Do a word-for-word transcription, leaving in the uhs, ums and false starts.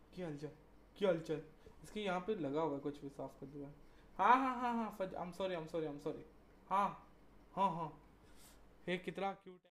क्या हालचाल? क्या हालचाल? इसके यहाँ पे लगा हुआ है कुछ भी, साफ कर दूंगा। हाँ हाँ हाँ हाँ, फज I am sorry, I am sorry, I am sorry. हाँ हाँ हाँ। हे कितना क्यूट